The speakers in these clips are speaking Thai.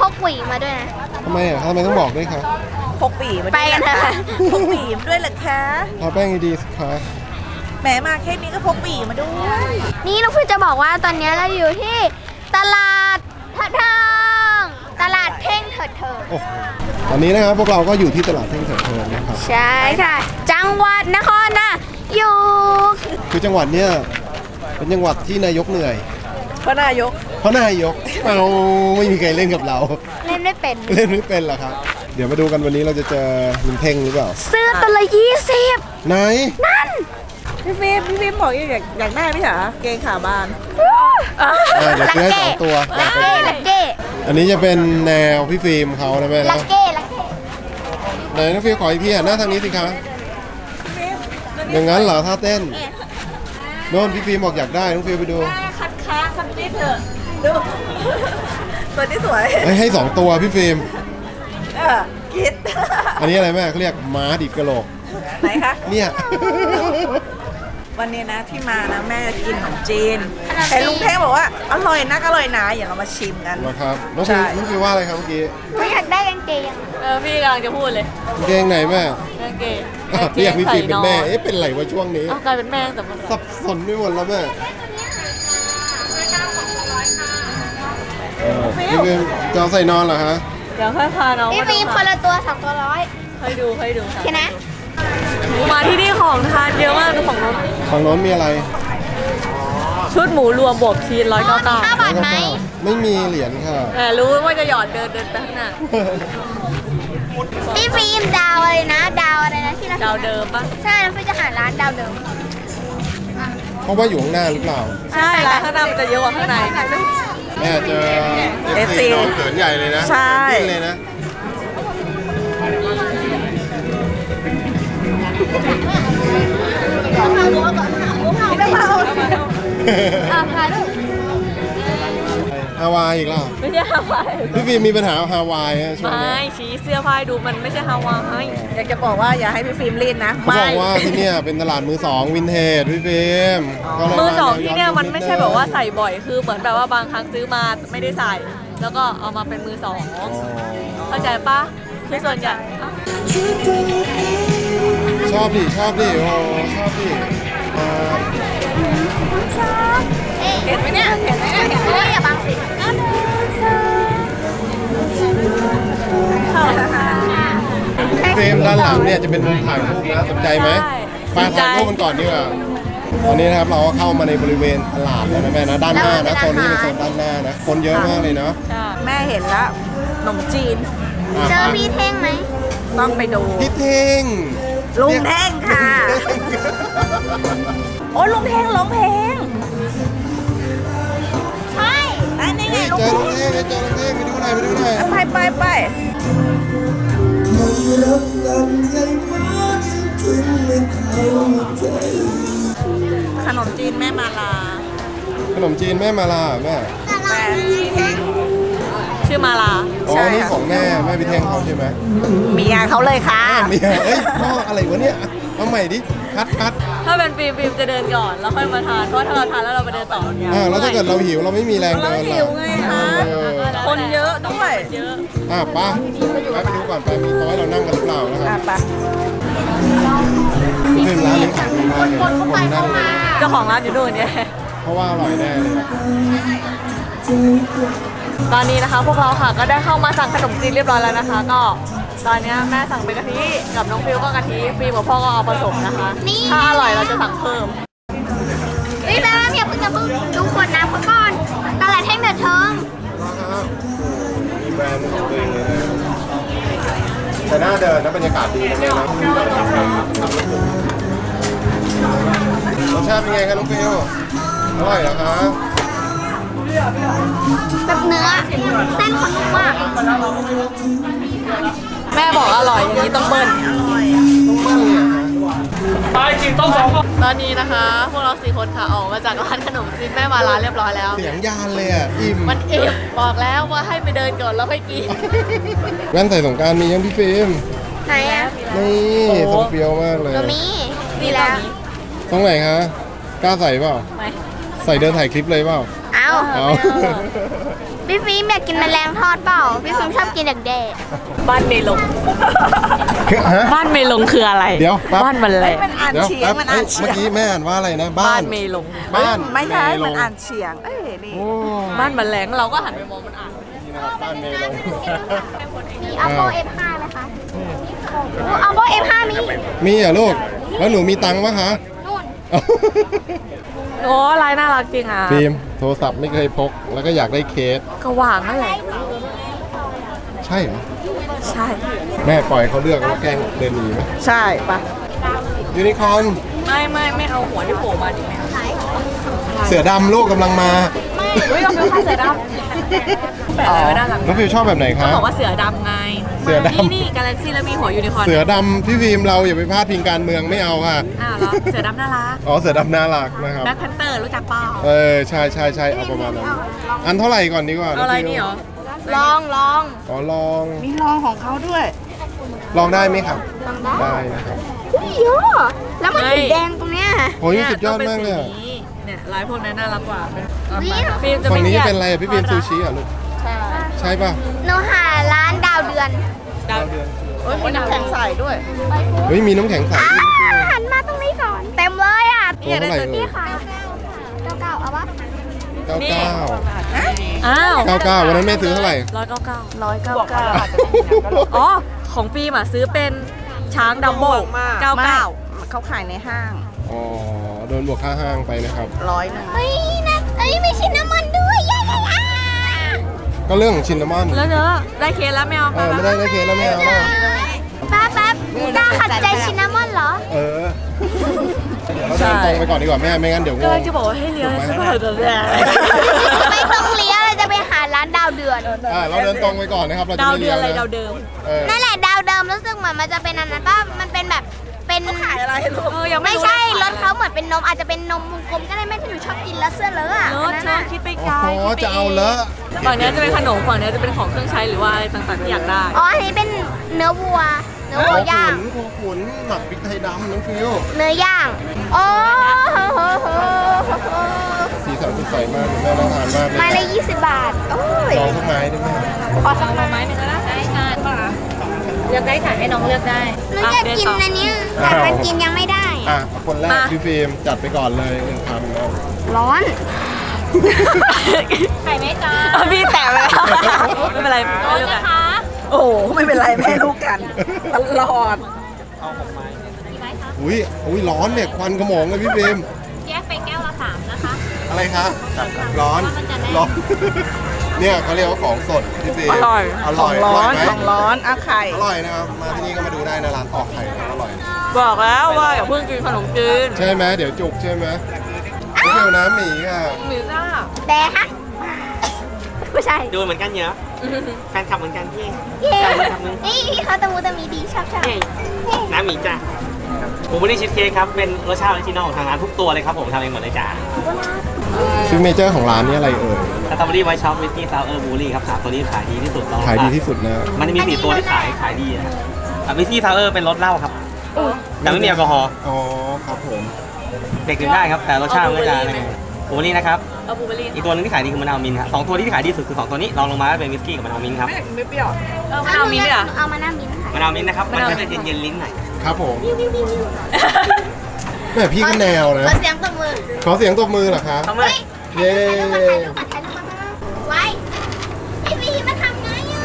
กหวีมาด้วยนะทำไมอ่ะทำไมต้องบอกด้วยคะพกหวีมาไปกันเถอะพกหวีมาด้วยเหรอคะทาแป้งดีสิคะแหมมาแค่นี้ก็พกหวีมาด้วยนี่น้องฟิวจะบอกว่าตอนนี้เราอยู่ที่ตลาดเถิดเทิงตลาดเท่งเถิดเทิงตอนนี้นะครับพวกเราก็อยู่ที่ตลาดเท่งเถิดเทิงนะครับใช่ค่ะจังหวัดนครนายกคือจังหวัดเนี้ยเป็นจังหวัดที่นายกเหนื่อยเพราะนายกเราไม่มีใครเล่นกับเราเล่นไม่เป็นเหรอครับเดี๋ยวมาดูกันวันนี้เราจะเจอลุงเท่งหรือเปล่าเสื้อตัวละ20 ไหนนั่นพี่ฟิล์มบอกอยากได้ไหมคะเกงขาบานเดี๋ยวซื้อให้2 ตัวลักเก้อันนี้จะเป็นแนวพี่ฟิล์มเขานะแม่นะลักเก้ไหนน้องฟิล์มขออีกทีหน้าทางนี้สิคะอย่างนั้นเหรอท่าเต้นโน่นพี่ฟิล์มบอกอยากได้น้องฟิล์มไปดูคัดค้าสักนิดเถอะดูตัวนี้สวยให้2 ตัวพี่ฟิล์มคิดอันนี้อะไรแม่เขาเรียกม้าดิบกระโหลกไหนคะเนี่ยวันนี้นะที่มานะแม่กินขนมจีนแต่ลุงเท่งบอกว่าอร่อยนักอร่อยหนาอย่าเรามาชิมกันนะครับน้องฟิวว่าอะไรครับเมื่อกี้ไม่อยากได้กางเกงพี่กำลังจะพูดเลยกางเกงไหนแม่กางเกงเรียกพี่ฟิล์มเป็นแม่เป็นไรวะช่วงนี้กลายเป็นแม่แต่สับสนไม่หมดแล้วแม่พี่ฟิล์มจะใส่นอนเหรอฮะเดี๋ยวค่อยพาน้องพี่ฟิล์มคนละตัว2 ตัว100 ให้ดูใช่ไหมมาที่นี่ของทานเยอะมากฝั่งโน้นมีอะไรชุดหมูรวมบวกชีส199 5 บาทไหมไม่มีเหรียญค่ะแต่รู้ว่าจะหยอดเดินไปข้างหน้าพี่ฟิล์มดาวอะไรนะดาวอะไรนะที่เราดาวเดิมปะใช่เราจะหาร้านดาวเดิมเพราะว่าอยู่ข้างหน้าหรือเปล่าใช่ร้านข้างหน้ามันจะเยอะกว่าข้างในแม่เจอFC น้องเขินใหญ่เลยนะใช่เลยนะฮาวายอีกแล้วไม่ใช่ฮาวายพี่ฟิล์มมีปัญหาฮาวายช่วงนี้ไม่ชี้เสื้อผ้าดูมันไม่ใช่ฮาวายอยากจะบอกว่าอย่าให้พี่ฟิล์มรีดนะเขาบอกว่าที่นี่เป็นตลาดมือ2วินเทจพี่ฟิล์มมือ2ที่เนี่ยมันไม่ใช่แบบว่าใส่บ่อยคือเหมือนแบบว่าบางครั้งซื้อมาไม่ได้ใส่แล้วก็เอามาเป็นมือ2เข้าใจปะคือส่วนใหญ่ชอบดิโอ้ชอบดิเห็นไหมเนี่ยอย่าบังสิเฟรมด้านหลังเนี่ยจะเป็นมุมถ่ายรูปนะสนใจไหมไปถ่ายรูปมันก่อนดีกว่าตอนนี้นะครับเราก็เข้ามาในบริเวณตลาดแล้วนะแม่นะด้านหน้านะโซนนี้เป็นโซนด้านหน้านะคนเยอะมากเลยเนาะแม่เห็นแล้วขนมจีนเจอพี่เท่งไหมต้องไปดูพี่เท่งลุงเท่งค่ะโอ้ลุงเท่งร้องเพลงใช่นี่ไงลุงเท่งไปดูหน่อยไปขนมจีนแม่มาลาแม่ชื่อมาลาอ๋อนี่ของแม่พี่เท่งเขาใช่ไหมเมียเขาเลยค่ะเมียพ่ออะไรวะเนี่ยเอาใหม่ดิคัดถ้าเป็นฟิล์มจะเดินก่อนแล้วค่อยมาทานเพราะถ้าเราทานแล้วเราไปเดินต่อแล้วถ้าเกิดเราหิวเราไม่มีแรงเดินหิวไงคะคนเยอะด้วยป้าไปดูก่อนไปมีโต๊ะให้เรานั่งกันหรือเปล่านะครับป้าเพิ่มร้านนี้คนนั่งเจ้าของร้านอยู่นู่นเนี่ยเพราะว่าอร่อยแน่เลยตอนนี้นะคะพวกเราค่ะก็ได้เข้ามาสั่งขนมจีนเรียบร้อยแล้วนะคะก็ตอนนี้แม่สั่งเป็นกะทิกับน้องฟิวก็กะทิฟิล์มกับพ่อก็เอาผสมนะคะถ้าอร่อยเราจะสั่งเพิ่มแม่อย่าเพิ่งดูขวดน้ำก่อนตลาดเท่งเถิดเทิงมีแบรนด์ของตัวเองเลยนะแต่น่าเดินนะบรรยากาศดีนะแม่นะรสชาติเป็นไงครับน้องฟิวอร่อยเหรอคะแบบเนื้อเส้นขนมมากแม่บอกอร่อยอย่างนี้ต้องเบิ้ลไปกินต้อง2 ตอนนี้นะคะพวกเรา4 คนค่ะออกมาจากร้านขนมจีนแม่มาลาเรียบร้อยแล้วเสียงยานเลยอ่ะอิ่มมันอิ่มบอกแล้วว่าให้ไปเดินก่อนแล้วค่อยกินงั้นใส่สงการมียังพี่ฟิล์มไหนอ่ะนี่ทรงเฟี้ยวมากเลยมีแล้วตรงไหนคะกล้าใส่เปล่าไม่ใส่เดินถ่ายคลิปเลยเปล่าเอ้าเอาพี่ฟิล์มอยากกินแมลงทอดเปล่าพี่ฟิล์มชอบกินแดกบ้านเมลงฮะบ้านเมลงคืออะไรเดี๋ยวแป๊บบ้านมันแหละมันอ่านเดี๋ยวเฉียแป๊งบมันเอ้อ่าย นเฉีเมื่ยอง กี้แม่อ่านว่าอะไรนะบ้านเมลงบ้านไม่ใช่เมลมันงอ่านเฉียง เอ้ยนี่โอ้บ้านมันแหลงเราก็หันไปมองมันอ่านนี่นะครับบ้านเมลงๆมี Oppo F5 ไหมคะOppo F5 มีมีเหรอลูก แล้วหนูมีตังค์ปะคะนู่นโอ้ลายน่ารักจริงอ่ะฟิล์มโทรศัพท์ไม่เคยพก แล้วก็อยากได้เคสก็วางนั่นแหละใช่เหรอใช่แม่ปล่อยเขาเลือกแล้วแกล้งเดินหนีไหมใช่ปะยูนิคอร์นไม่เอาหัวที่โผล่มาดิแม่เสือดำลูกกำลังมาเฮ้ยเราเป็นเสือดำแปะอะไรไว้ด้านหลังน้องฟิวชอบแบบไหนคะบอกว่าเสือดำไงเสือดำนี่กาแล็กซี่แล้วมีหัวยูนิคอร์นเสือดำพี่ฟิล์มเราอย่าไปพลาดพิงการเมืองไม่เอาค่ะอ้าวเหรอเสือดำน่ารักอ๋อเสือดำน่ารักนะครับแบ็คแพนเตอร์รู้จักเปล่าใช่เอาประมาณนั้น อันเท่าไหร่ก่อนดีกว่าเอาอะไรนี่เหรอลองอ๋อลองมีรองของเขาด้วยลองได้ไหมครับลองได้ได้นะครับอุ้ยเยอะแล้วมันสีแดงตรงเนี้ยโอ้ยสุดยอดมากเลยอะเนี่ยลายพวกนั้นน่ารักกว่านี่ฟิล์มจะฝั่งนี้ไม่เป็นอะไรอะพี่ฟิล์มซูชิเหรอลูก ใช่ป่ะหนูหาร้านดาวเดือนดาวเฮ้ยมีน้ำแข็งใสด้วยเฮ้ยมีน้ำแข็งใสด้วยหันมาตรงนี้ก่อน เต็มเลยอ่ะตัวเท่าไหร่เอ่นี่ยค่ะเก้าเอาปะ 99 อ้าว 99วันนั้นแม่ซื้อเท่าไหร่ 199อ๋อของฟิล์มอ่ะซื้อเป็นช้างดัมโบ้ไม่ 99 เขาขายในห้างอ๋อโดนบวกค่าห้างไปนะครับ 100 เฮ้ยนะเอ้ยมีชินนามอนด้วยย่าก็เรื่องของชินนามอนแล้วเนอะได้เคสแล้วไม่เอาไม่ได้เคสแล้วไม่เอาแป๊บกล้าขัดใจชินนามอนเหรอเออเดี๋ยวเราเดินตรงไปก่อนดีกว่าแม่ไม่งั้นเดี๋ยวงก็งจะบอกว่าให้เลี้ยวให้สบายกันแหละไม่ต้องเลี้ยวเราจะไปหาร้านดาวเดือนเราเดินตรงไปก่อนนะครับเราจะดาวไม่เดืเลี้อย นวอะไรนะดาวเดิมนั่นแหละดาวเดิมรู้สึกเหมือนมันจะเป็นอันนั้นป่ะมันเป็นแบบเป็นขายอะไรลูกยังไม่ไม่รู้ใช่รถเขาเหมือนเป็นนมอาจจะเป็นนมวงกลมก็ได้แม่ที่หนูชอบกินแล้วเสื้อเลอะอ่ะรอันถนั้นเธออะคิดไปโอ้ไกลโหจะเอาเลอะฝั่งนี้จะเป็นขนมฝั่งนี้จะเป็นของเครื่องใช้หรือว่าอะไรต่างๆที่อยากได้อ๋ออันนี้เป็นเนื้อวัวย่างโคขุนหมักพริกไทยดำน้องฟิวเนื้อย่างโอ้โหสีสันสดใสมากแม่น่าทานมากเลยไม้ละ20 บาทโอ้ยลองสักไม้ได้ไหมขอสักไม้ไม้หนึ่งแล้วนะได้การป่ะเลือกได้ค่ะให้น้องเลือกได้หนูอยากกินอันเนี้ยแต่มันกินยังไม่ได้อ่ะคนแรกพี่ฟิล์มจัดไปก่อนเลย1,000ครับร้อนไข่ไหมจ๊ะพี่แตะไปแล้วไม่เป็นไรไม่เลือกกันโอ้โหไม่เป็นไรแม่ลูกกันตลอดอุ้ยร้อนเนี่ยควันขโมงเลยพี่ฟิล์มแยกไปแก้วละ3นะคะอะไรคะร้อนร้อน เนี่ยเขาเรียกว่าของสดพี่ฟิล์มอร่อยอร่อยร้อนไหมของร้อนอาไข่อร่อยนะครับมาที่นี่ก็มาดูได้นะร้านตอกไข่อร่อยบอกแล้วว่าอย่าเพิ่งกินขนมจีนใช่ไหมเดี๋ยวจุกใช่ไหมพี่ฟิวน้ำหมีค่ะหมีซ่าแดงฮะไม่ใช่ดูเหมือนกันเยอะแฟนคลับเหมือนกันพี่เย้นี่พี่เขาตะมูตะมีดีชอบเฮ้ยน้ำหมีจ้ะบูเบอรี่ชีสเค้กครับ เป็นรสชาติออริจินอลของทางร้านทุกตัวเลยครับผมทำเองหมดเลยจ้ะซิกเนเจอร์ของร้านนี้อะไรเอ่ยสตรอเบอรี่ไวท์ช็อกวิสกี้ซาวเออร์บูรี่ครับสามตัวนี้ขายดีที่สุดแล้วขายดีที่สุดนะมันจะมี4ตัวที่ขายดีนะครับวิสกี้ซาวเออร์เป็นรสเหล้าครับแต่ไม่มีแอลกอฮอล์อ๋อครับผมเด็กดื่มได้ครับแต่รสชาติมันก็จะบูเบอรี่นะครับเอาบลูเบอร์รี่อีกตัวหนึงที่ขายดีคือมะนาวมินท์ครับ2ตัวที่ขายดีสุดคือ2ตัวนี้ลองลงมาเป็นวิสกี้กับมะนาวมินท์ครับไม่เปรี้ยวเอามะนาวมิ้นท์ด้วยเหรอเอามาน้ามิ้นท์ค่ะมะนาวมินท์นะครับมันก็จะเย็นๆลิ้นหน่อยครับผมแม่พี่ก็แนวนะขอเสียงตบมือขอเสียงตบมือเหรอคะทำไมเย้ถ่ายรูปมาไว้พี่วีมาทำไงอ่ะ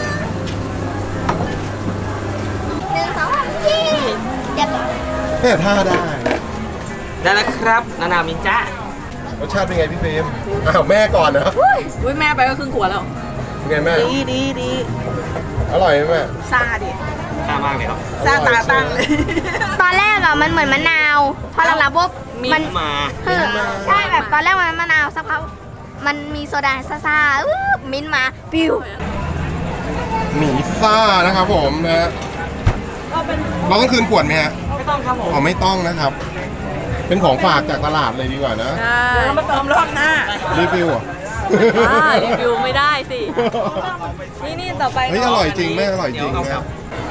1 2 3พี่เดี๋ยวแม่ท่าได้ได้แล้วครับนานามินท์จ้ารสชาติเป็นไงพี่ฟิล์มอ้าวแม่ก่อนนะอุ้ยแม่ไปก็ครึ่งขวดแล้วเป็นไงแม่ดีอร่อยไหมแม่ซาดิข้ามากเลยครับซาตาตั้งเลยตอนแรกอ่ะมันเหมือนมะนาวพอหลังๆปุ๊บมันมาใช่แบบตอนแรกมันมะนาวสักพักมันมีโซดาซ่าๆมิ้นท์มาปิ้วหมี่ซ่านะครับผมนะเราต้องคืนขวดไหมฮะไม่ต้องครับผมอ๋อไม่ต้องนะครับ เป็นของฝากจากตลาดเลยดีกว่านะใช่เรามาเติมรอบหน้ารีฟิลเหรอรีวิวไม่ได้สิ นี่ต่อไปเฮ้ยอร่อยจริงแม่อร่อยจริงนะครับ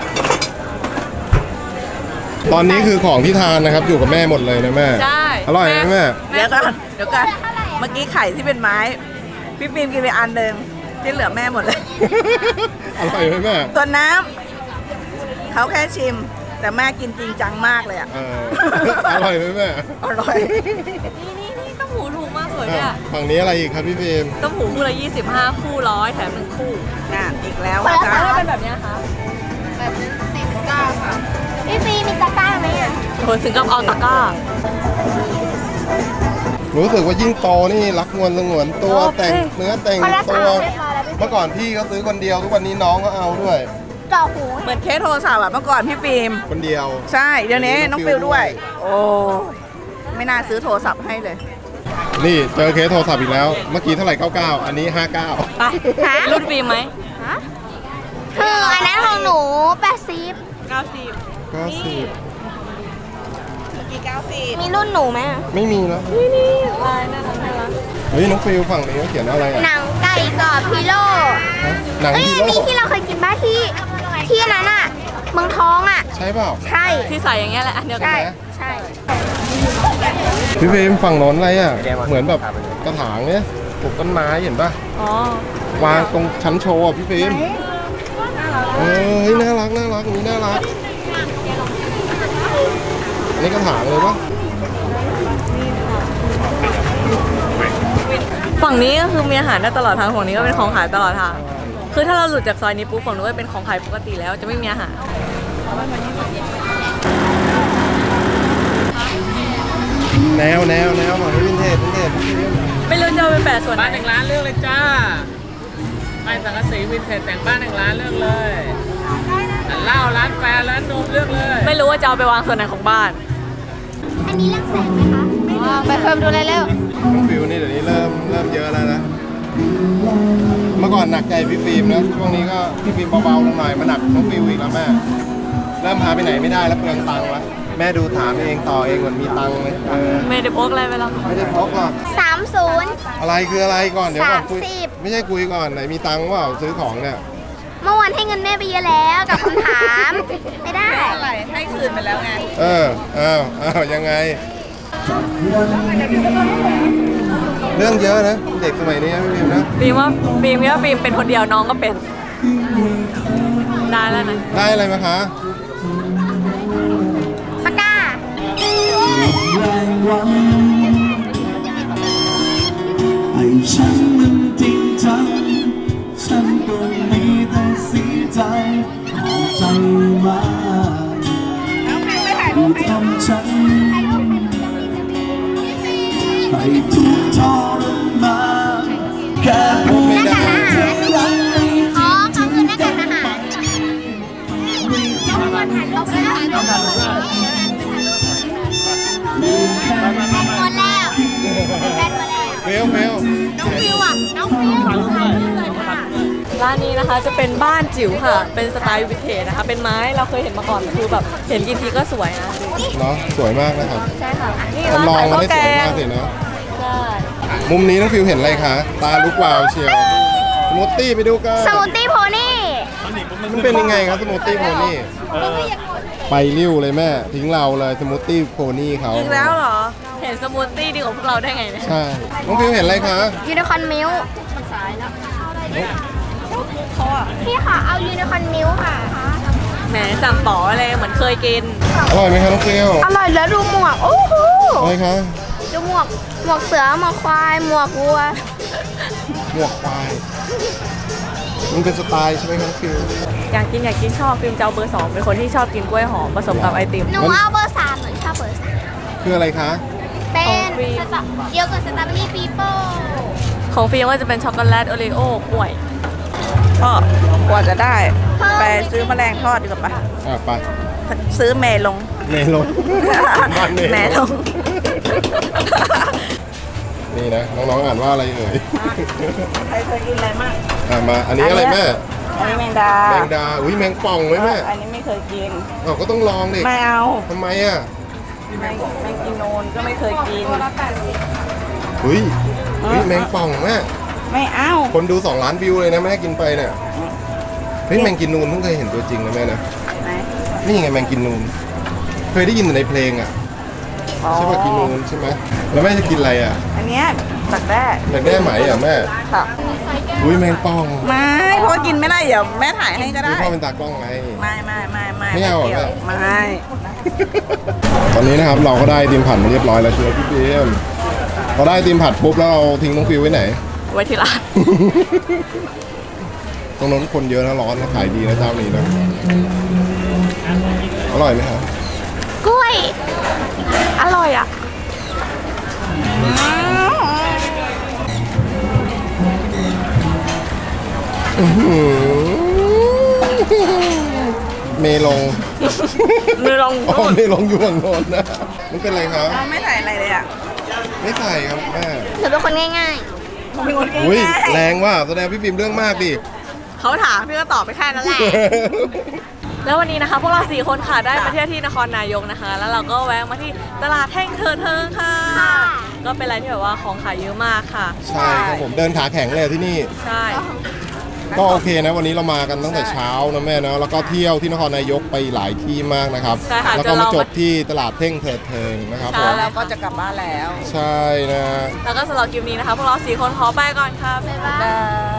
ตอนนี้คือของที่ทานนะครับอยู่กับแม่หมดเลยนะแม่ใช่อร่อยไหมแม่เดี๋ยวก่อนเมื่อกี้ไข่ที่เป็นไม้พี่ฟิล์มกินไปอันเดิมที่เหลือแม่หมดเลยอร่อยไหมแม่ตัวน้ำเขาแค่ชิม แต่แม่กินจริงจังมากเลยอ่ะอร่อยไหมแม่อร่อยนี่ต้มหูถูกมากสวยเนี่ยฝั่งนี้อะไรอีกครับพี่ฟิล์มต้มหูคู่ละ25 คู่100แถม1คู่น่ะอีกแล้วคนละนะสาถ้าม เป็นแบบเนี้ยคะ 49ค่ะพี่ฟีมีตะกร้าไหมอ่ะโหถึงกับเอาตะกร้ารู้สึกว่ายิ่งโตนี่รักงวนสงวนตัวโอเคแต่งเนื้อแต่งคนละตัสามวเรียบร้อยแล้วพี่เมื่อก่อนพี่ก็ซื้อคนเดียวทุกวันนี้น้องก็เอาด้วยเจาะหูเหมือนเคสโทรศัพท์อะเมื่อก่อนพี่ฟิล์มคนเดียวใช่เดี๋ยวนี้น้น้ออง งฟิฟิลลด้ด้ววย ย โอ้ไม่น่าซื้อโทรศัพท์ให้เลยนี่เจอเคสโทรศัพท์อีกแล้ว เมื่อกี้เท่าไหร่99อันนี้59 ไปรุ่นฟิล์มไหมคืออันนั้นของหนู80 90 ก็สิบกี่90 มีรุ่นหนูไหมอะไม่มีแล้วนี่ลายน่ารักน่ารักเฮ้ยน้องฟิลฝั่งนี้เขาเขียนอะไรอ่ะหนังไก่กรอบพิโลฮะหนังเอ้ยฮีอันโร่นี้ที่เราเคยกินบ้าที่อันนั้นอ่ะเมืองท้องอ่ะใช่เปล่าใช่ที่ใส่อย่างเงี้ยแหละอันเดียวกันใช่ไหมใช่พี่ฟิล์มฝั่งโน้นอะไรอ่ะเหมือนแบบกระถางเนี่ยปลูกต้นไม้เห็นป่ะอ๋อวางตรงชั้นโชว์อ่ะพี่ฟิล์มเฮ้ยน่ารักน่ารักนี่น่ารักอันนี้กระถางเลยปะฝั่งนี้ก็คือมีอาหารได้ตลอดทางฝั่งนี้ก็เป็นของขายตลอดทางคือถ้าเราหลุดจากซอยนี้ปุ๊บฝั่งนู้นก็เป็นของขายปกติแล้วจะไม่มีอาหารแนวฝั่งนี้วินเทจพี่ฟิล์มไม่รู้จะเอาไปแปะส่วนไหนบ้าน1 ล้านเลือกเลยจ้าไม้สังกะสีวินเทจแต่งบ้าน1 ล้านเลือกเลยร้านเหล้าร้านแฟร์ร้านนมเลือกเลยไม่รู้ว่าจะเอาไปวางส่วนไหนของบ้านอันนี้เรื่องแสงไหมคะไปเพิ่มดูเลยเร็วน้องฟิลนี่เดี๋ยวนี้เริ่มเยอะแล้วนะ เมื่อก่อนหนักใจพี่ฟิล์มนะช่วงนี้ก็พี่ฟิล์มเบาๆลงหน่อยมาหนักน้องฟิลอีกแล้วแม่เริ่มพาไปไหนไม่ได้แล้วเปลืองตังค์ละแม่ดูถามเองต่อเองเหมือนมีตังค์เลยไม่ได้พกอะไรไปหรอกไม่ได้พกหรอก 30 อะไรคืออะไรก่อนเดี๋ยวก่อนคุย 30 ไม่ใช่คุยก่อนไหนมีตังค์ว่าซื้อของเนี่ยเมื่อวานให้เงินแม่ไปเยอะแล้วกับคำถาม ไม่ได้อะไรให้คืนไปแล้วไงอ้าวยังไง เรื่องเยอะนะเด็กสมัยนี้นะพี่ฟิล์มนะฟิล์มว่าฟิล์มเป็นคนเดียวน้องก็เป็นได้แล้วนะได้อะไรมาคะปากกาไอ้ฉันมันจริงจังฉันก็มีแต่เสียใจขอใจมาทำฉันให้ทุกข์ทรมานแค่พูดหน้ากากทหารรักไม่อ๋อเขาคือหน้ากากทหารลบแล้วหมดแล้วแบตหมดแล้วฟิลน้องฟิวอ่ะ น้องฟิวถ่ายรูปเลยค่ะร้านนี้นะคะจะเป็นบ้านจิ๋วค่ะ เป็นสไตล์วินเทจนะคะ เป็นไม้เราเคยเห็นมาก่อนคือแบบเห็นกี่ทีก็สวยนะดูเนาะสวยมากนะครับใช่ค่ะนี่จำลองขายมาข้าวได้แกสวยงมากสินะใช่มุมนี้น้องฟิวเห็นอะไรคะ ตาลุกวาวเชียว สมูทตี้ไปดูกันสมูทตี้โพนี่มันเป็นยังไงครับสมูทตี้โพนี่ไปริ้วเลยแม่ ทิ้งเราเลยสมูทตี้โพนี่เขาอีกแล้วเหรอเห็นสมูทตี้ดีกว่าพวกเราได้ไงเนี่ยใช่ น้องฟิวเห็นอะไรคะยูนิคอร์นมิลพี่ค่ะเอายูนิคอร์นมิลค่ะแหมสั่งป๋อเลยเหมือนเคยกินอร่อยไหมคะน้องฟิวอร่อยแล้วดูหมวก โอ้โหอะไรคะดูหมวกเสือ หมวกควาย หมวกวัวหมวกควาย มันเป็นสไตล์ใช่ไหมคะน้องฟิวอยากกินชอบฟิล์มเจ้าเบอร์ 2เป็นคนที่ชอบกินกล้วยหอมผสมกับไอติมหนูเอาเบอร์ 3หนูชอบเบอร์คืออะไรคะ 3เป็นของฟรีสตรอเดียวกับสตรอเบอรี่ปีโป้ของฟิล์มก็จะเป็นช็อกโกแลตโอรีโอ้กล้วยก็กว่าจะได้ ไปซื้อแมลงทอดดีกว่าปะไปซื้อเมลงเมลงบ้านเมแม่ลลงงนี่นะ น้องๆอ่านว่าอะไรเอ่ยใครเคยกินอะไรมากมา อันนี้อะไรแม่อันนี้แมงดาแมงดา อุ้ยแมงป่องไหมแม่อันนี้ไม่เคยกินเราก็ต้องลองดิไม่เอาทำไมอ่ะแมงกินโนนก็ไม่เคยกินเฮ้ยแมงป่องแม่ไม่เอาคนดู2 ล้านวิวเลยนะแม่กินไปเนี่ยเฮ้ยแมงกินนูนเพิ่งเคยเห็นตัวจริงนะแม่นะไหนนี่ไงแมงกินนูน เคยได้ยินแต่ในเพลงอ่ะอ๋อใช่ป่ะกินนูนใช่ไหมแล้วแม่จะกินอะไรอ่ะอันเนี้ยดักแด้อยากได้ไหมอ่ะแม่ค่ะอุ้ยแมงป่องไม่เพราะว่ากินไม่ได้เดี๋ยวแม่ถ่ายให้ก็ได้พ่อเป็นตากล้องไงไม่ไม่เอาเหรอกี่ยวไม่ตอนนี้นะครับเราก็ได้ไอติมผัดมาเรียบร้อยแล้วใช่ไหมพี่ฟิล์มพอได้ไอติมผัดปุ๊บแล้วเราทิ้งน้องฟิวไว้ไหนไว้ที่ร้านตรงนั้นคนเยอะนะร้อนนะขายดีนะเจ้านี้นะอร่อยไหมครับกล้วยอร่อยอ่ะเมลงมือลองอ๋อเมลงอยู่ฝั่งโน้นนะมันเป็นไรครับเราไม่ใส่อะไรเลยอ่ะไม่ใส่ครับแม่หนูเป็นคนง่ายเป็นคนง่ายอุ้ยแรงว่ะแสดงพี่ฟิล์มเรื่องมากดิเขาถามพี่ก็ตอบไปแค่นั้นแหละ แล้ววันนี้นะคะพวกเรา 4 คนค่ะได้มาเที่ยวที่นครนายกนะคะ แล้วเราก็แวะมาที่ตลาดแท่งเถิดเทิงค่ะ ก็เป็นอะไรที่แบบว่าของขายเยอะมากค่ะใช่ครับผมเดินขาแข็งเลยที่นี่ใช่ก็โอเคนะวันนี้เรามากันตั้งแต่เช้านะแม่เนาะแล้วก็เที่ยวที่นครนายกไปหลายที่มากนะครับใช่ค่ะแล้วก็มาจบที่ตลาดเท่งเถิดเทิงนะครับผมแล้วก็จะกลับบ้านแล้วใช่นะแล้วก็สำหรับคลิปนี้นะคะพวกเรา 4 คนขอไปก่อนค่ะบ๊ายบายบ๊ายบาย